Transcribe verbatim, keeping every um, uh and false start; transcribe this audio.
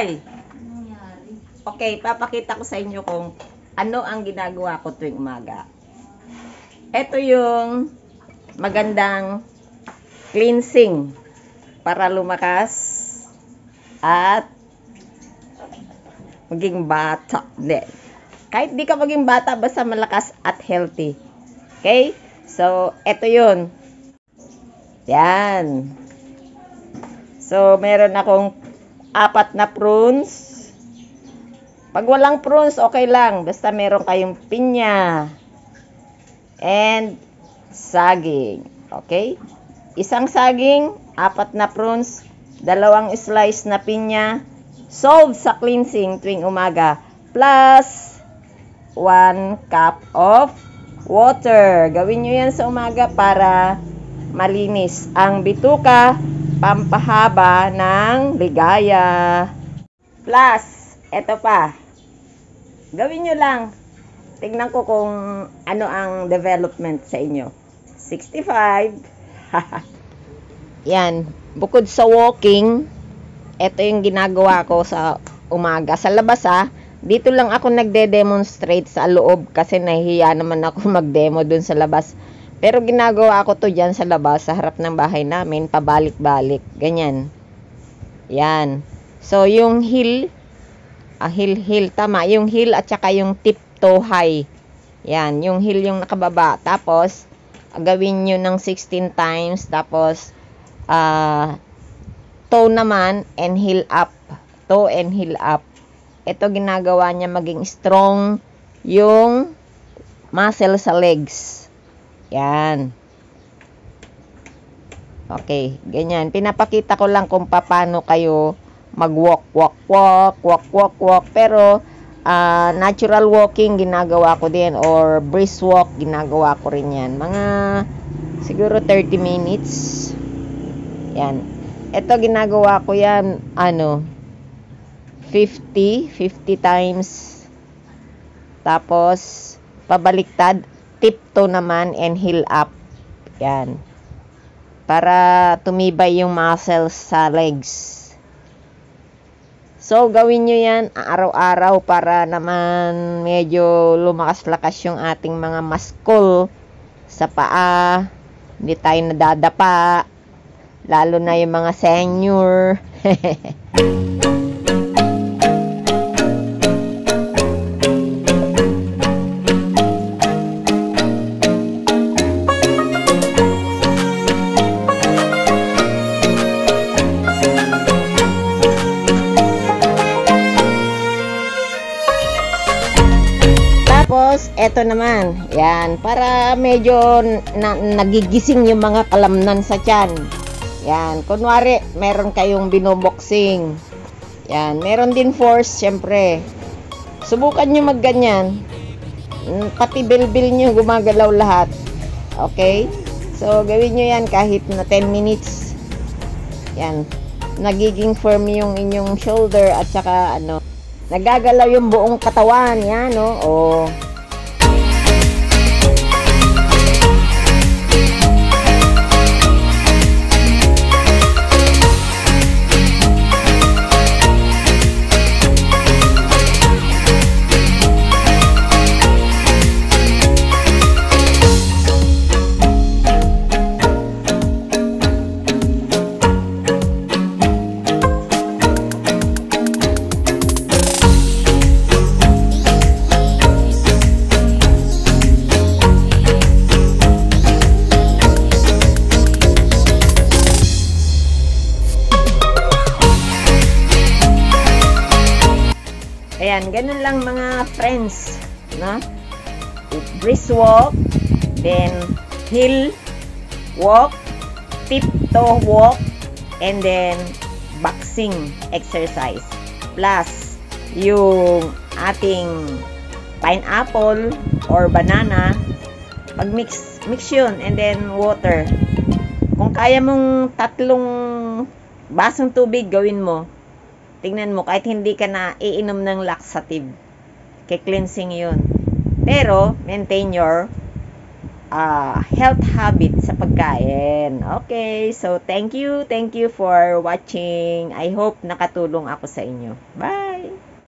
Hoy! Okay, papakita ko sa inyo kung ano ang ginagawa ko tuwing umaga. Ito yung magandang cleansing para lumakas at maging bata din. Kahit di ka maging bata, basta malakas at healthy. Okay? So, ito yun. Yan. So, meron akong apat na prunes. Pag walang prunes, okay lang. Basta meron kayong pinya and saging. Okay? Isang saging, apat na prunes, dalawang slice na pinya, solve sa cleansing tuwing umaga, plus one cup of water. Gawin nyo yan sa umaga para malinis ang bituka, pampahaba ng ligaya. Plus, eto pa. Gawin nyo lang. Tignan ko kung ano ang development sa inyo. sixty-five. Yan. Bukod sa walking, eto yung ginagawa ko sa umaga. Sa labas ha, dito lang ako nagde-demonstrate sa loob kasi nahihiya naman ako mag-demo dun sa labas. Pero ginagawa ko to dyan sa labas, sa harap ng bahay namin, pabalik-balik. Ganyan. Yan. So, yung heel, ah, heel, heel, tama. Yung heel at saka yung tip toe high. Yan. Yung heel yung nakababa. Tapos, gawin nyo ng sixteen times. Tapos, ah, toe naman and heel up. Toe and heel up. Ito ginagawa niya maging strong yung muscle sa legs. Yan. Okay, ganyan. Pinapakita ko lang kung paano kayo mag-walk, walk, walk, walk, walk, walk. Pero, uh, natural walking ginagawa ko din or brisk walk ginagawa ko rin yan. Mga siguro thirty minutes. Yan. Ito ginagawa ko yan, ano, fifty, fifty times. Tapos, pabaliktad. Tiptoe naman and heel up. Yan. Para tumibay yung muscles sa legs. So, gawin nyo yan araw-araw para naman medyo lumakas-lakas yung ating mga muscle sa paa. Hindi tayo nadadapa. Lalo na yung mga senior. Tapos, eto naman, yan, para medyo na, nagigising yung mga kalamnan sa tiyan. Yan, kunwari, meron kayong binoboxing. Yan, meron din force, syempre. Subukan nyo magganyan. Pati bilbil nyo, gumagalaw lahat. Okay? So, gawin nyo yan kahit na ten minutes. Yan, nagiging firm yung inyong shoulder at saka, ano, nagagalaw yung buong katawan. Yan, no? O. Ayan, ganun lang mga friends, no? Brisk walk, then heel walk, tiptoe walk, and then boxing exercise. Plus, yung ating pineapple or banana, pag mix, mix yun, and then water. Kung kaya mong tatlong basong tubig, gawin mo. Tingnan mo, kahit hindi ka na iinom ng laxative, kay-cleansing yun. Pero, maintain your uh, health habit sa pagkain. Okay, so thank you, thank you for watching. I hope nakatulong ako sa inyo. Bye!